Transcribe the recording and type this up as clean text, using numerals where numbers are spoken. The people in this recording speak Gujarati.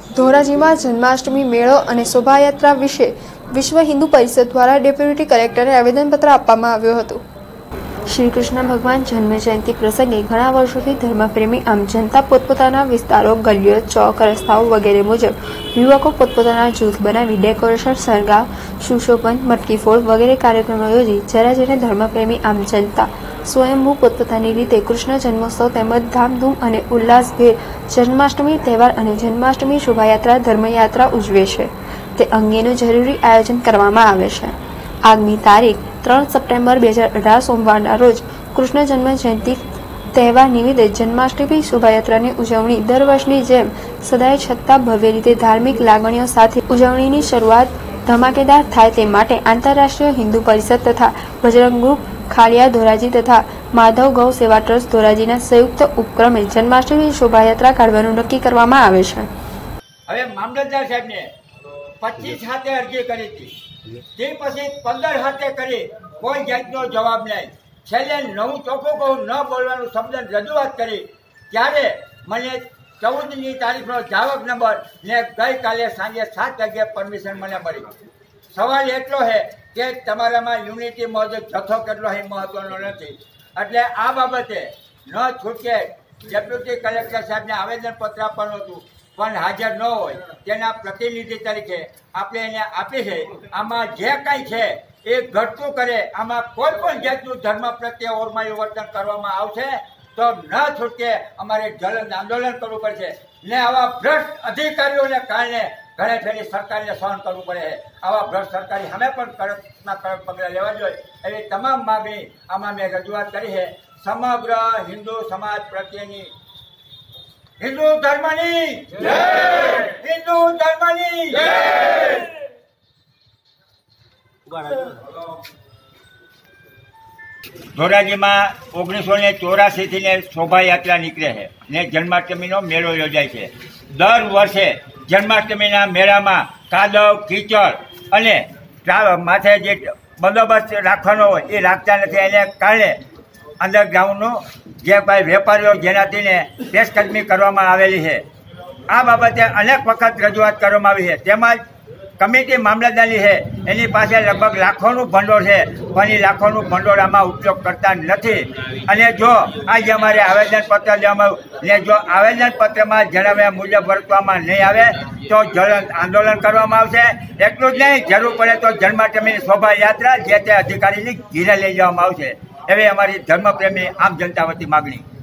ધોરાજીમાં જન્માષ્ટમી મેળો અને શોભાયાત્રા વિશે વિશ્વ હિન્દુ પરિષદ દ્વારા ડેપ્યુટી કલેક્ટરે આવેદનપત્ર આપવામાં આવ્યું હતું। શ્રી કૃષ્ણ ભગવાન જન્મ જયંતિ પ્રસંગે ઘણા વર્ષોથી ધર્મપ્રેમી આમ જનતા પોતપોતાના વિસ્તારો, ગલીઓ, ચોક, રસ્તાઓ વગેરે મુજબ યુવકો પોતપોતાના જૂથ બનાવી ડેકોરેશન, શણગાર, સુશોભન, મટકી ફોડ વગેરે કાર્યક્રમો યોજી જરા જેને ધર્મપ્રેમી આમ જનતા સ્વયંભૂ પોતપોતાની રીતે કૃષ્ણ જન્મોત્સવ તેમજ ધામધૂમ અને ઉલ્લાસભેર જન્માષ્ટમી તહેવાર અને જન્માષ્ટમી શોભાયાત્રા, ધર્મયાત્રા ઉજવે છે। તે અંગેનું જરૂરી આયોજન કરવામાં આવે છે। આગામી તારીખ 3 સપ્ટેમ્બર 2018 સોમવારના રોજ કૃષ્ણ જન્મ જયંતિ તહેવાર નિમિત્તે જન્માષ્ટમી શોભાયાત્રાની ઉજવણી દર વર્ષની જેમ સદાય છતાં ભવ્ય રીતે ધાર્મિક લાગણીઓ સાથે ઉજવણીની શરૂઆત ધમાકેદાર થાય તે માટે આંતરરાષ્ટ્રીય હિન્દુ પરિષદ તથા બજરંગ ગ્રુપ ખાલિયા ધોરાજી તથા માધવ ગૌ સેવા ટ્રસ્ટ ધોરાજીના સંયુક્ત ઉપક્રમે જન્માષ્ટમી શોભાયાત્રા કાઢવાનું નક્કી કરવામાં આવે છે। હવે મામલતદાર સાહેબને 25 હાથે અરજી કરી હતી, તે પછી 15 હાથે કરી, કોઈ જાતનો જવાબ નહીં। છેલ્લે 9 ચોખ્ખું કહું ન બોલવાનું શબ્દ રજૂઆત કરી ત્યારે મને 14મી તારીખનો જાવક નંબર ને ગઈકાલે સાંજે 7 વાગ્યે પરમિશન મને મળી। સવાલ એટલો છે કે તમારામાં યુનિટી મોજબ જથ્થો કેટલો એ મહત્વનો નથી, એટલે આ બાબતે ન છૂટકે ડેપ્યુટી કલેક્ટર સાહેબને આવેદનપત્ર આપવાનું હતું, પણ હાજર ન હોય તેના પ્રતિનિધિ તરીકે આપણે એને આપી છે। આમાં જે કંઈ છે એ ઘટતું કરે, આમાં કોઈ પણ જાતનું ધર્મ પ્રત્યે ઓરમાયું વર્તન કરવામાં આવશે તો ન છૂટકે અમારે જલન આંદોલન કરવું પડશે ને આવા ભ્રષ્ટ અધિકારીઓને કારણે ઘરે ફેરી સરકારને સહન કરવું પડે છે। આવા ભ્રષ્ટ સરકારી સામે પણ કડકમાં કડક પગલાં લેવા જોઈએ એવી તમામ માગણી આમાં મેં રજૂઆત કરી છે। સમગ્ર હિન્દુ સમાજ પ્રત્યેની, હિન્દુ ધર્મની જય, હિન્દુ ધર્મની જય। ધોરાજીમાં 1984 થી શોભાયાત્રા નીકળે છે ને જન્માષ્ટમીનો મેળો યોજાય છે। દર વર્ષે જન્માષ્ટમીના મેળામાં કાદવ, કીચડ અને માથે જે બંદોબસ્ત રાખવાનો હોય એ રાખતા નથી, એને કારણે અંડરગ્રાઉન્ડનું જે ભાઈ વેપારીઓ જેનાથી પેશકદમી કરવામાં આવેલી છે। આ બાબતે અનેક વખત રજૂઆત કરવામાં આવી છે, તેમજ કમિટી મામલતદારની છે એની પાસે લગભગ લાખોનું ભંડોળ છે, પણ એ લાખોનું ભંડોળ આમાં ઉપયોગ કરતા નથી। અને જો આજે અમારે આવેદનપત્ર લેવામાં ને જો આવેદનપત્રમાં જણાવ્યા મુજબ વર્તવામાં નહીં આવે તો જલન આંદોલન કરવામાં આવશે। એટલું જ નહીં, જરૂર પડે તો જન્માષ્ટમીની શોભાયાત્રા જે તે અધિકારીની ઘીરે લઈ જવામાં આવશે, એવી અમારી ધર્મપ્રેમી આમ જનતા વતી માગણી।